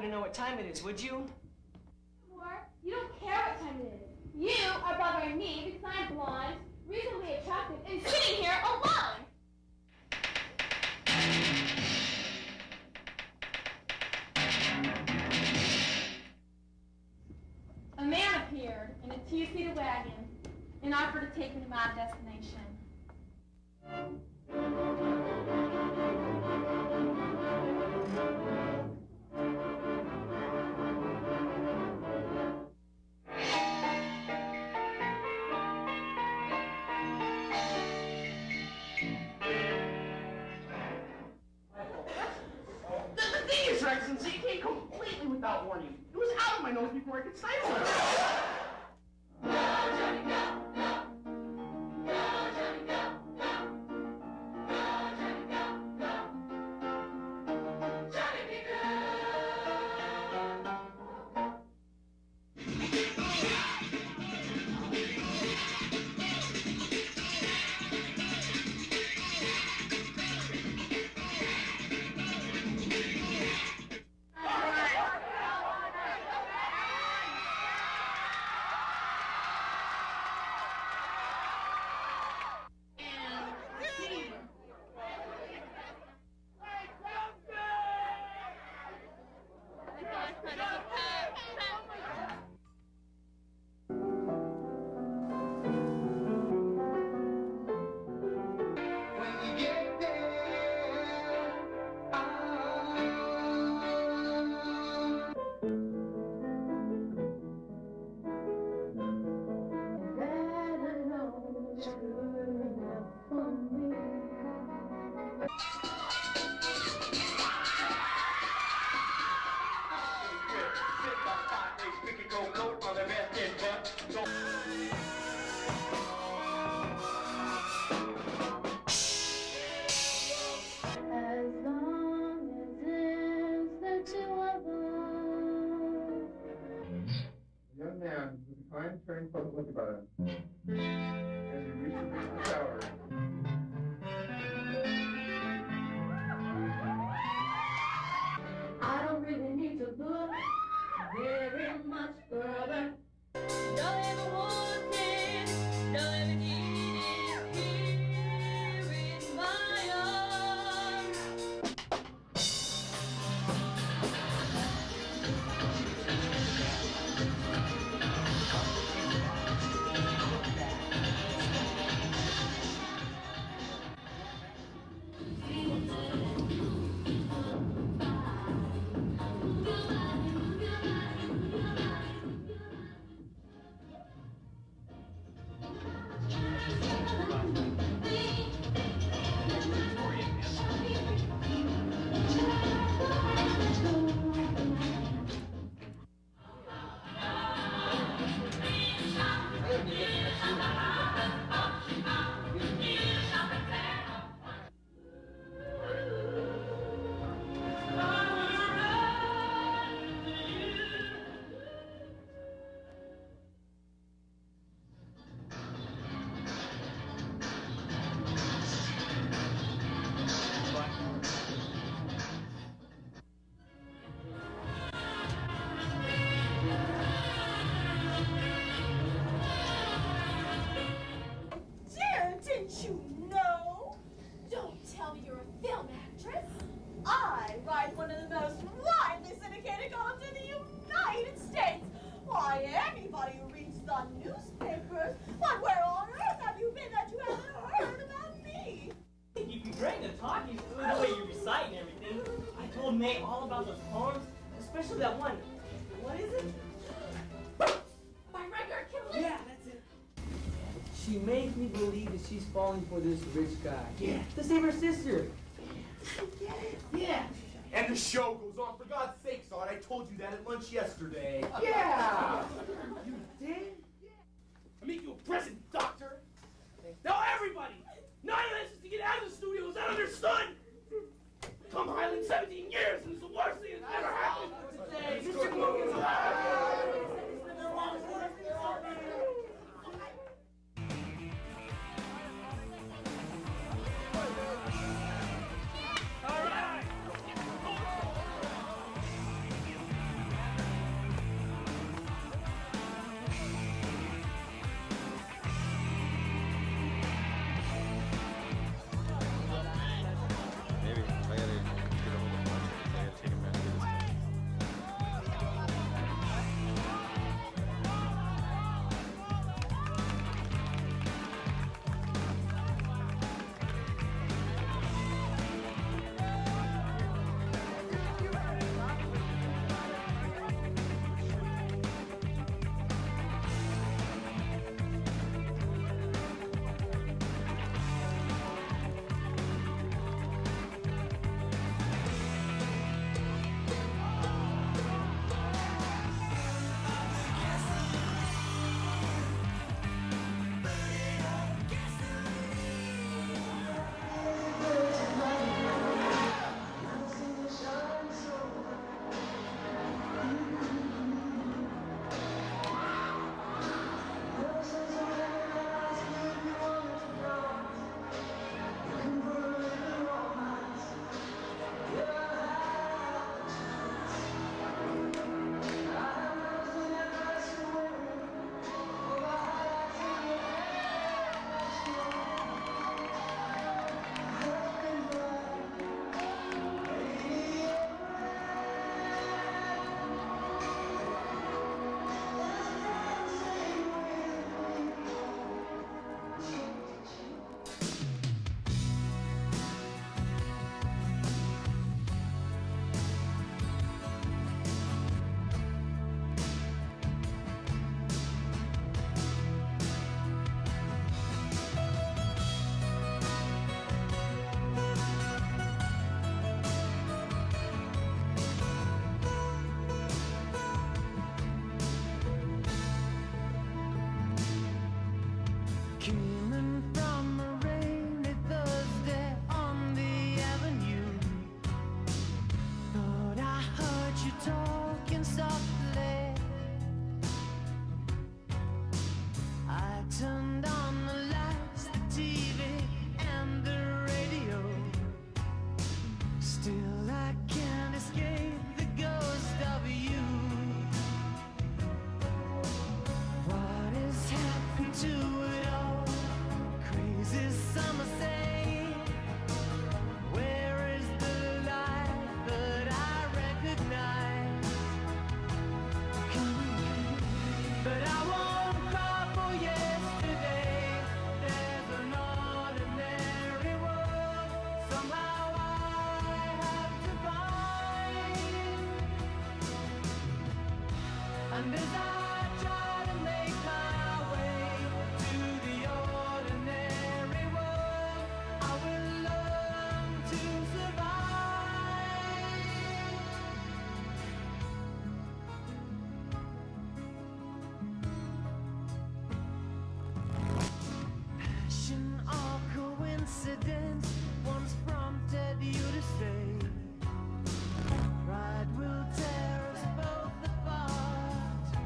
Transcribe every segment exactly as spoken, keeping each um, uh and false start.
to know what time it is, would you? Or, you don't care what time it is. You are bothering me because I'm blonde, reasonably attractive, and sitting here alone! A man appeared in a two-seater wagon and offered to take me to my destination. Your Excellency, it came completely without warning. It was out of my nose before I could stifle it. Go, Johnny, go, go. Go, Johnny, go, go. Go, Johnny, go, go. Johnny, be Turn close look about it. As you reach the shower. I don't really need to look very much further. Don't ever want it, don't ever need it here in my arms. All about those poems, especially that one. What is it? By Rudyard Kipling? Yeah, that's it. She makes me believe that she's falling for this rich guy. Yeah. To save her sister. Get it? Yeah. And the show goes on. For God's sake, Son, I told you that at lunch yesterday. Yeah. You did? Yeah. I make you a present, Doctor. Now everybody, nine lessons to get out of the studio. Is that understood? Come Highland seventeen years, and it's the worst thing that's ever happened. Mister Morgan's alive. All right. confidence once prompted you to say, pride will tear us both apart.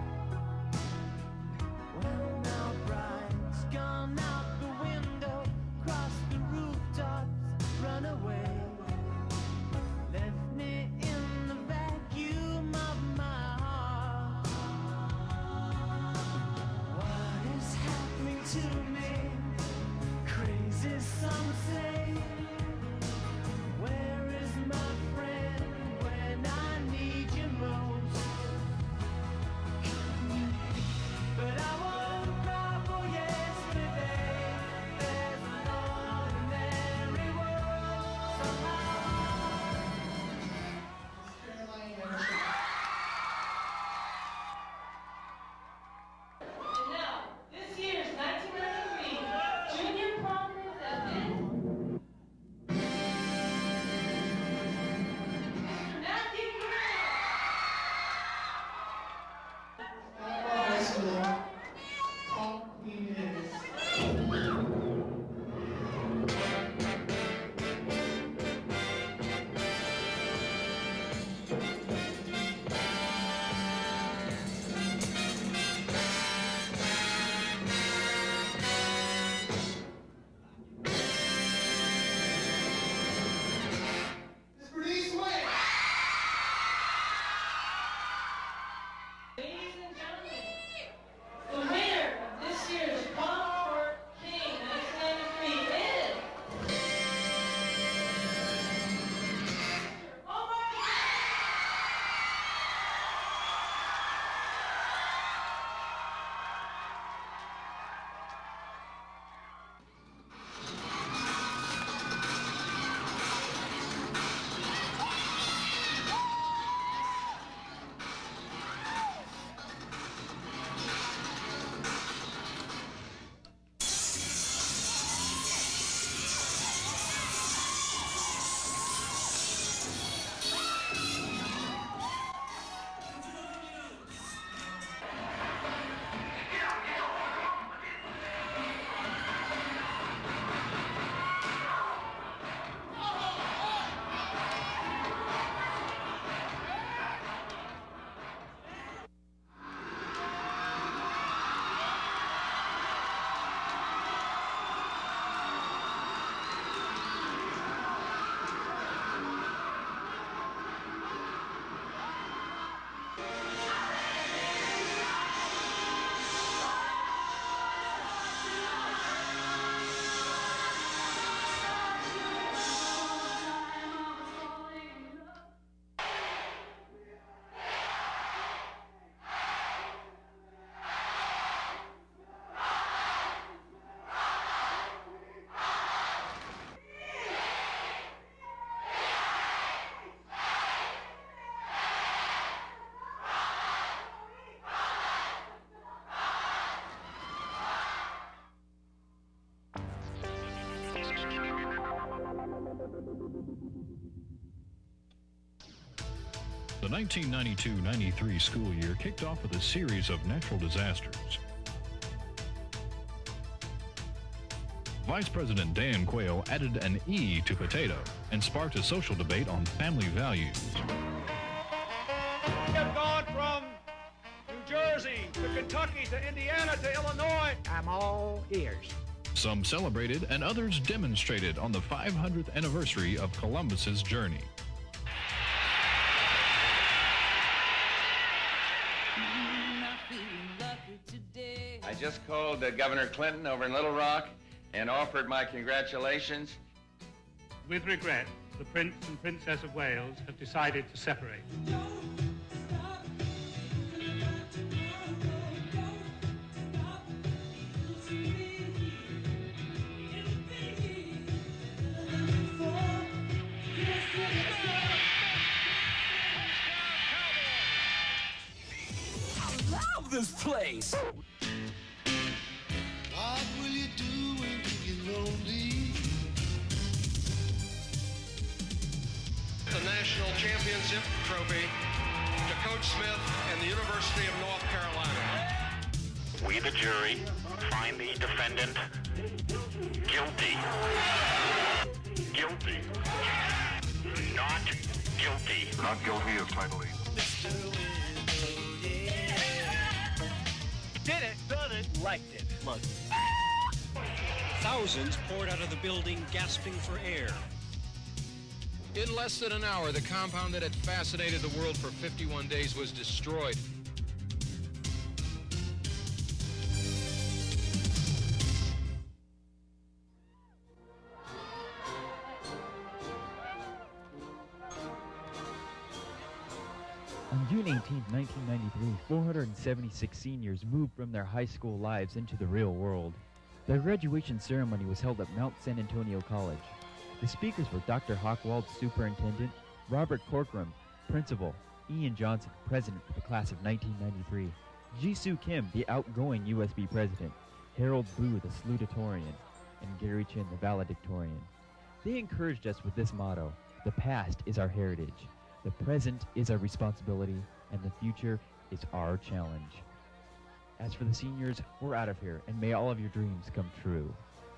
Well, now pride's gone out the window, cross the rooftops, run away, left me in the vacuum of my heart. What is happening to me? Crazy, some say. Where is my friend when I need you most? But I won't cry for yesterday. There's an ordinary world somehow. And now, this year's nineteen ninety-three Junior Prom accepted. Mister Matthew High school. Prom queen is. Miss Bernice Wade. Ladies and gentlemen, the winner of this year's Prom Court King nineteen ninety-three is Mister Omar. The nineteen ninety-two ninety-three school year kicked off with a series of natural disasters. Vice President Dan Quayle added an E to potato and sparked a social debate on family values. We have gone from New Jersey to Kentucky to Indiana to Illinois. I'm all ears. Some celebrated and others demonstrated on the five hundredth anniversary of Columbus's journey. I just called uh, Governor Clinton over in Little Rock and offered my congratulations. With regret, the Prince and Princess of Wales have decided to separate. I love this place. What will you do when you get lonely? The national championship trophy to Coach Smith and the University of North Carolina. We, the jury, find the defendant guilty. guilty. Not guilty of Title eight. Did it, done it, liked it. Look. Thousands poured out of the building, gasping for air. In less than an hour, the compound that had fascinated the world for fifty-one days was destroyed. On June eighteenth, nineteen ninety-three, four hundred seventy-six seniors moved from their high school lives into the real world. Their graduation ceremony was held at Mount San Antonio College. The speakers were Doctor Hockwald, Superintendent, Robert Corcoran, Principal, Ian Johnson, President for the class of nineteen ninety-three, Jisoo Kim, the outgoing U S B President, Harold Boo, the salutatorian, and Gary Chin, the valedictorian. They encouraged us with this motto: the past is our heritage, the present is our responsibility, and the future is our challenge. As for the seniors, we're out of here, and may all of your dreams come true.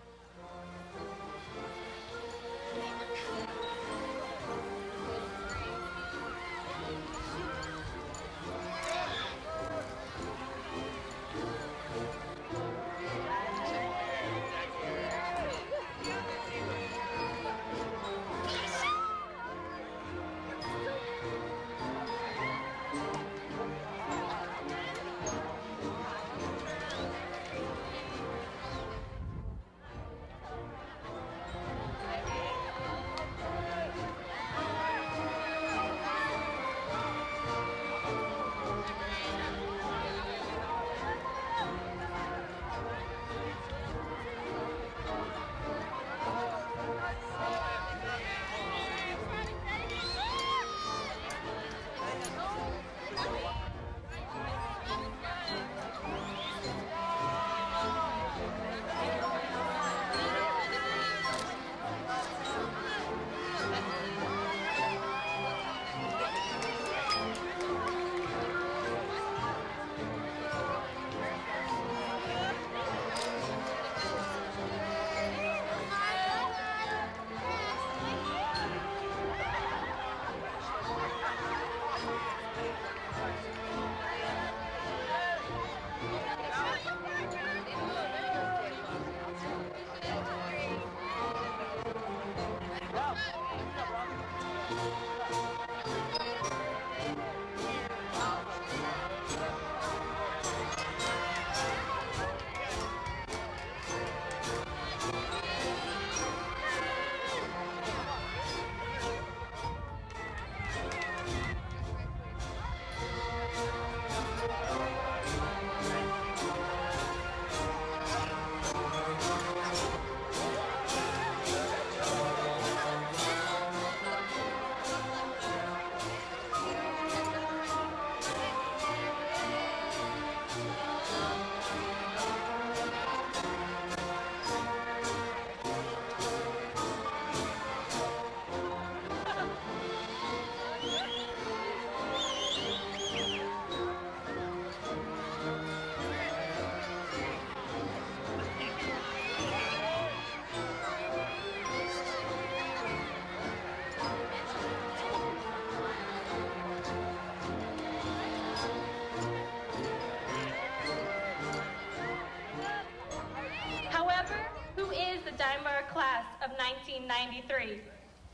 Class of nineteen ninety-three.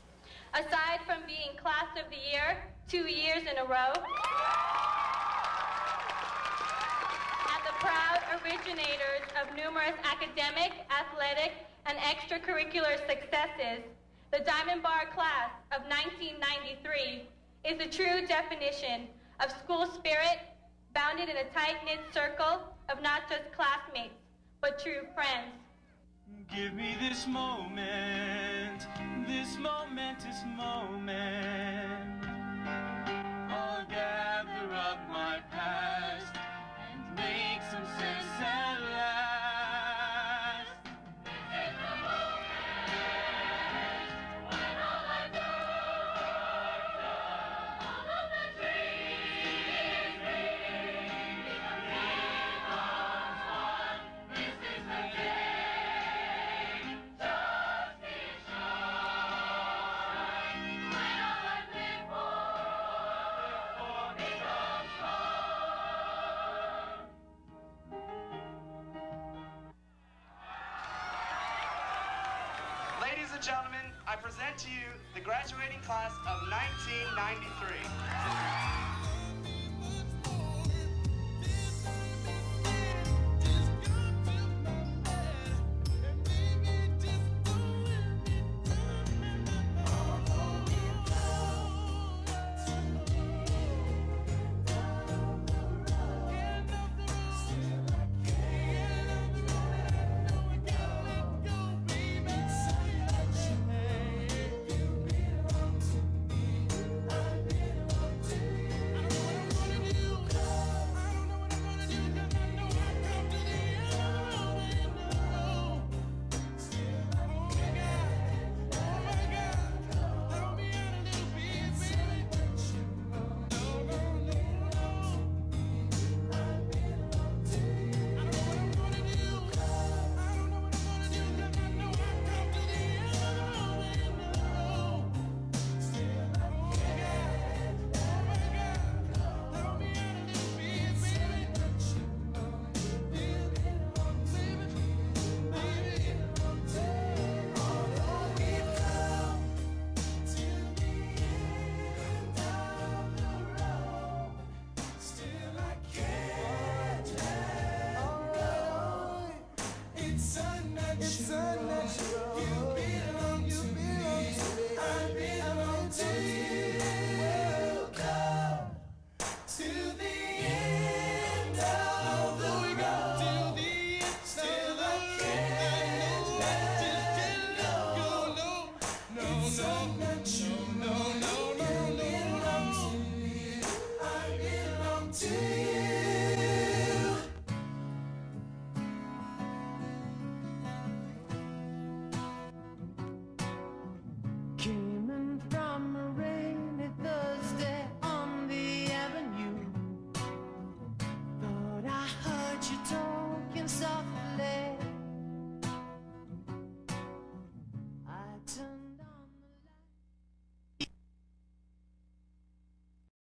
Aside from being Class of the Year two years in a row, and the proud originators of numerous academic, athletic, and extracurricular successes, the Diamond Bar Class of nineteen ninety-three is a true definition of school spirit, bounded in a tight-knit circle of not just classmates, but true friends. Give me this moment, this momentous moment. I'll gather up my past and make some sense at last. This is the moment when all I know are done. All of the dreams become one. This is the day. Just be sure when all I Ladies and gentlemen, I present to you the graduating class of nineteen ninety-three.